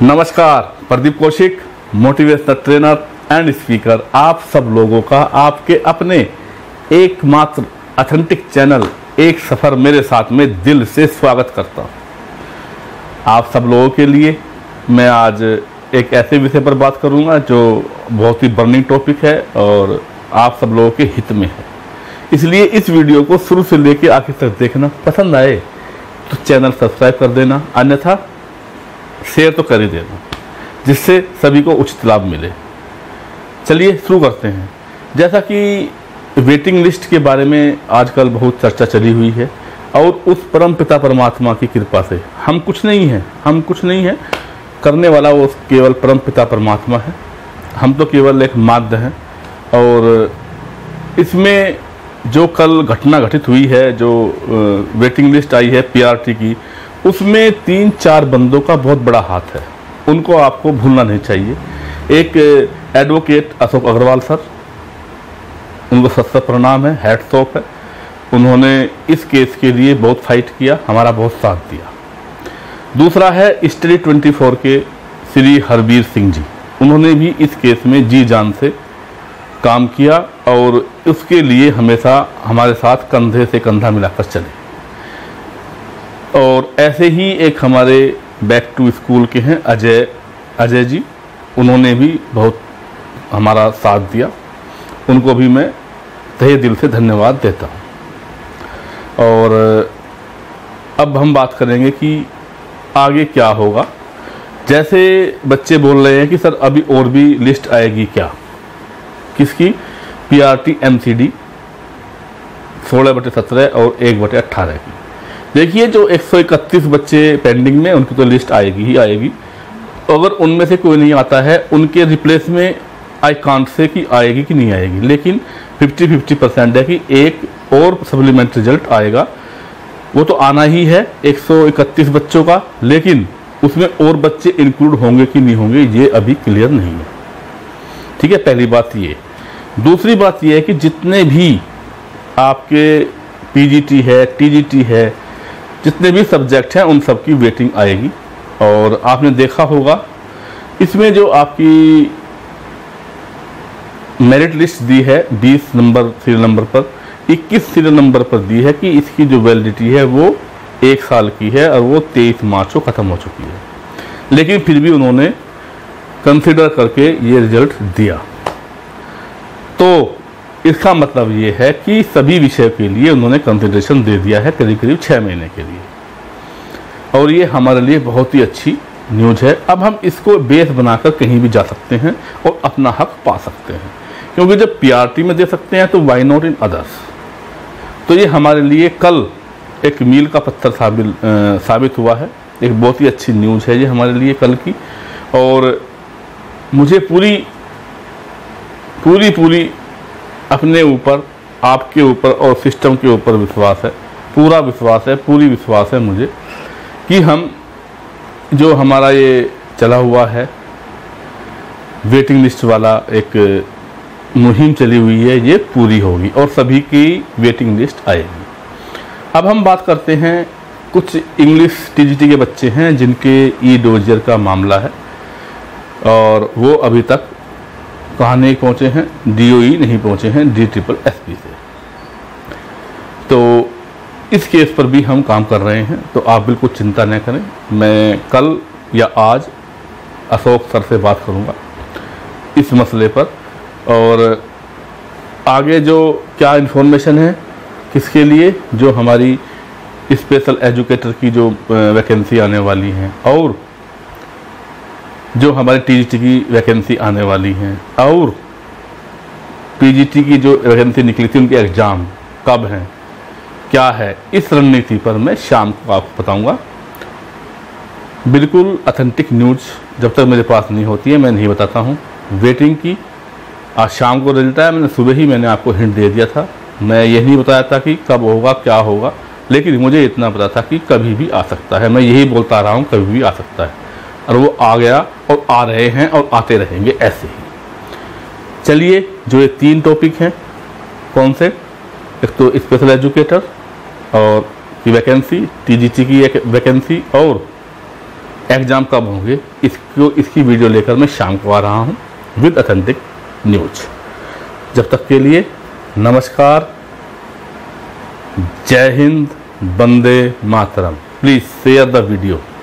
नमस्कार, Pradeep Kaushik, motivational trainer and speaker, आप सब लोगों का आपके अपने एकमात्र ऑथेंटिक चैनल एक सफ़र मेरे साथ में दिल से स्वागत करता हूँ। आप सब लोगों के लिए मैं आज एक ऐसे विषय पर बात करूँगा जो बहुत ही बर्निंग टॉपिक है और आप सब लोगों के हित में है। इसलिए इस वीडियो को शुरू से लेकर आखिर तक देखना। पसंद आए तो चैनल सब्सक्राइब कर देना, अन्यथा शेयर तो कर ही देना, जिससे सभी को उचित लाभ मिले। चलिए शुरू करते हैं। जैसा कि वेटिंग लिस्ट के बारे में आजकल बहुत चर्चा चली हुई है और उस परम पिता परमात्मा की कृपा से हम कुछ नहीं हैं, करने वाला वो केवल परम पिता परमात्मा है। हम तो केवल एक माध्य हैं। और इसमें जो कल घटना घटित हुई है, जो वेटिंग लिस्ट आई है पीआरटी की, उसमें 3-4 बंदों का बहुत बड़ा हाथ है। उनको आपको भूलना नहीं चाहिए। एक एडवोकेट अशोक अग्रवाल सर, उनको सत्तर प्रणाम है, हैट्स ऑफ है। उन्होंने इस केस के लिए बहुत फाइट किया, हमारा बहुत साथ दिया। दूसरा है स्टडी 24 के श्री हरबीर सिंह जी, उन्होंने भी इस केस में जी जान से काम किया और उसके लिए हमेशा हमारे साथ कंधे से कंधा मिलाकर चले। और ऐसे ही एक हमारे बैक टू स्कूल के हैं अजय जी, उन्होंने भी बहुत हमारा साथ दिया। उनको भी मैं तहे दिल से धन्यवाद देता हूँ। और अब हम बात करेंगे कि आगे क्या होगा। जैसे बच्चे बोल रहे हैं कि सर अभी और भी लिस्ट आएगी क्या, किसकी? पीआरटी एमसीडी 16/17 और 1/18 की। देखिए, जो 131 बच्चे पेंडिंग में, उनकी तो लिस्ट आएगी ही आएगी। अगर उनमें से कोई नहीं आता है, उनके रिप्लेस में आई कांट से कि आएगी कि नहीं आएगी, लेकिन 50-50% है कि एक और सप्लीमेंट रिजल्ट आएगा। वो तो आना ही है 131 बच्चों का, लेकिन उसमें और बच्चे इंक्लूड होंगे कि नहीं होंगे ये अभी क्लियर नहीं है। ठीक है, पहली बात ये। दूसरी बात ये है कि जितने भी आपके पीजीटी है, टीजीटी है, जितने भी सब्जेक्ट हैं, उन सब की वेटिंग आएगी। और आपने देखा होगा इसमें जो आपकी मेरिट लिस्ट दी है 20 नंबर सीरियल नंबर पर, 21 सीरियल नंबर पर दी है कि इसकी जो वैलिडिटी है वो 1 साल की है और वो 23 मार्च को ख़त्म हो चुकी है। लेकिन फिर भी उन्होंने कंसिडर करके ये रिजल्ट दिया। तो इसका मतलब ये है कि सभी विषय के लिए उन्होंने कंसिडरेशन दे दिया है, करीब 6 महीने के लिए। और ये हमारे लिए बहुत ही अच्छी न्यूज़ है। अब हम इसको बेस बनाकर कहीं भी जा सकते हैं और अपना हक पा सकते हैं, क्योंकि जब पीआरटी में दे सकते हैं तो वाई नॉट इन अदर्स। तो ये हमारे लिए कल एक मील का पत्थर साबित हुआ है। एक बहुत ही अच्छी न्यूज़ है ये हमारे लिए कल की। और मुझे पूरी अपने ऊपर, आपके ऊपर और सिस्टम के ऊपर विश्वास है, पूरा विश्वास है, पूरी विश्वास है मुझे कि हम जो हमारा ये चला हुआ है वेटिंग लिस्ट वाला एक मुहिम चली हुई है, ये पूरी होगी और सभी की वेटिंग लिस्ट आएगी। अब हम बात करते हैं, कुछ इंग्लिश टीजीटी के बच्चे हैं जिनके ई डोजियर का मामला है और वो अभी तक कहाँ नहीं पहुँचे हैं, डीओई नहीं पहुँचे हैं, DSSS से। तो इस केस पर भी हम काम कर रहे हैं, तो आप बिल्कुल चिंता न करें। मैं कल या आज अशोक सर से बात करूँगा इस मसले पर। और आगे जो क्या इन्फॉर्मेशन है किसके लिए, जो हमारी स्पेशल एजुकेटर की जो वैकेंसी आने वाली हैं और जो हमारे टीजीटी की वैकेंसी आने वाली हैं और पीजीटी की जो वैकेंसी निकली थी, उनके एग्ज़ाम कब हैं, क्या है, इस रणनीति पर मैं शाम को आपको बताऊंगा। बिल्कुल ऑथेंटिक न्यूज़ जब तक मेरे पास नहीं होती है मैं नहीं बताता हूं। वेटिंग की आज शाम को रिजल्ट आया, मैंने सुबह ही आपको हिंट दे दिया था। मैं ये नहीं बताया था कि कब होगा क्या होगा, लेकिन मुझे इतना पता था कि कभी भी आ सकता है। मैं यही बोलता रहा हूँ, कभी भी आ सकता है, और वो आ गया और आ रहे हैं और आते रहेंगे ऐसे ही। चलिए, जो ये 3 टॉपिक हैं, कौन से? एक तो स्पेशल एजुकेटर और की वैकेंसी, टीजीटी की एक वैकेंसी और एग्ज़ाम कब होंगे, इसकी वीडियो लेकर मैं शाम को आ रहा हूँ विद ऑथेंटिक न्यूज। जब तक के लिए नमस्कार, जय हिंद, वंदे मातरम। Please share the video.